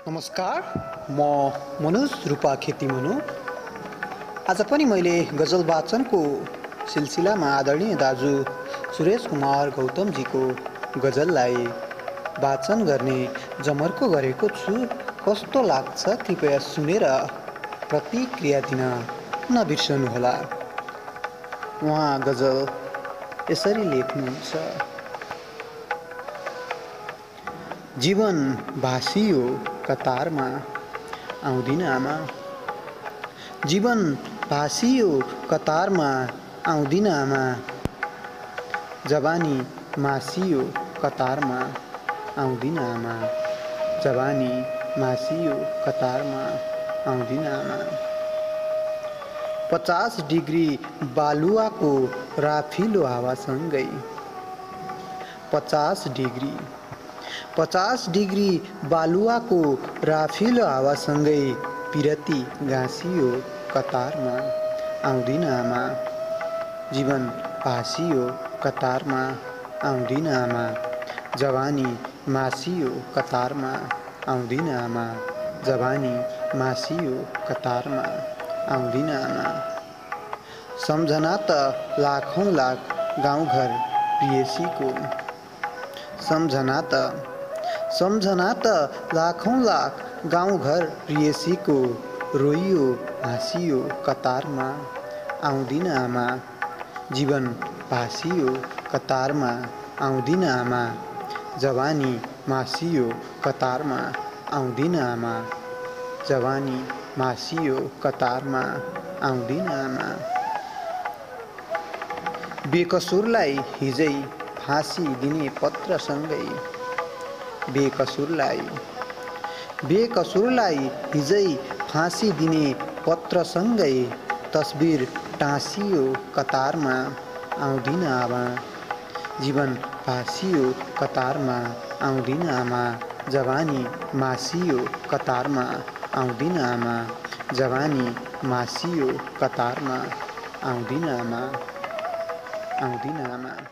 नमस्कार, म मनोज रूपा खेती मनु। आज पनि मैले गजल वाचनको सिलसिलामा आदरणीय दाजु सुरेश कुमार गौतमजीको गजललाई वाचन गर्ने जमर्को गरेको छु। कस्तो लाग्छ कृपया सुनेर प्रतिक्रिया दिन नबिर्सनुहोला। उहाँ गजल यसरी लेख्नुहुन्छ। जीवन भासियो कतारमा आउँदिन आमा। जीवन भासियो कतारमा आउँदिन आमा। जवानी मासियो कतारमा आउँदिन आमा। जवानी मासियो कतारमा आउँदिन आमा। 50 डिग्री बालुवाको राफिलो हावासँगै 50 डिग्री बालुवाको राफिलो हावासँगै पिरती गाँसियो कतारमा आउँदिन आमा। जीवन भासियो कतारमा आउँदिन आमा। जवानी मासियो कतारमा आउँदिन आमा। जवानी मासियो कतारमा आउँदिन आमा। सम्झना त लाखौँ लाख गाउँघर प्रियसीको। सम्झना त लाखौँ लाख गाउँघर प्रियसीको। रोइयो हाँसियो कतारमा आउँदिन आमा। जीवन भासियो कतारमा आउँदिन आमा। जवानी मासियो कतारमा आउँदिन आमा। जवानी मासियो कतारमा आउँदिन आमा। बेकसुरलाई हिजै फाँसी दिने पत्रसँगै बेकसुरलाई हिजै फाँसी दिने पत्रसँगै तस्बिर टाँसियो कतारमा आउँदिन आमा। जीवन भासियो कतारमा आउँदिन आमा। जवानी मासियो कतारमा आउँदिन आमा। जवानी मासियो कतारमा आउँदिन आमा।